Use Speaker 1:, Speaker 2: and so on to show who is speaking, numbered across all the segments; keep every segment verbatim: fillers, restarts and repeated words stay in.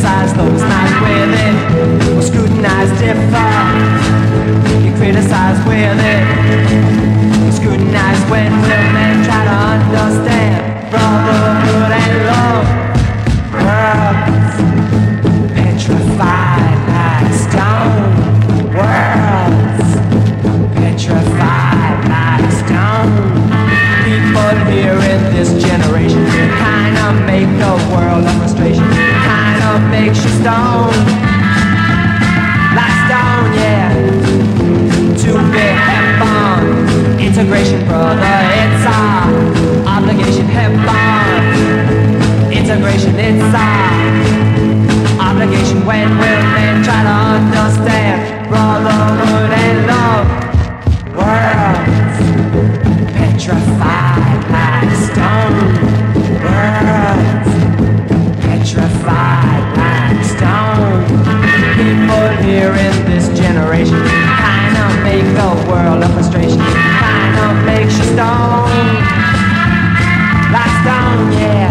Speaker 1: criticize those not with it, or scrutinize differ. You criticize with it, you scrutinize when will men try to understand brotherhood and love. Worlds petrified like stone. Worlds petrified like stone. People here in this generation kinda make the world a frustration, kinda makes you stone, like stone, yeah. To be heaven, integration, brother, it's our obligation. Heaven, integration, it's our obligation. When will men try to understand brotherhood and love? Worlds petrified like stone. Worlds petrified like stone. People here in this generation kinda make the world a frustration, kinda makes you stone, like stone, yeah.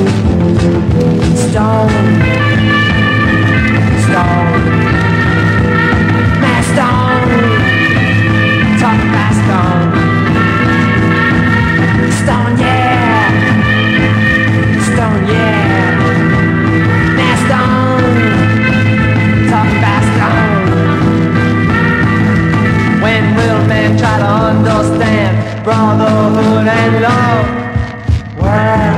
Speaker 1: Stone, stone, man, stone. Talk about stone, stone, yeah. Stone, yeah. Man, stone. Talk about stone. When will men try to understand brotherhood and love? World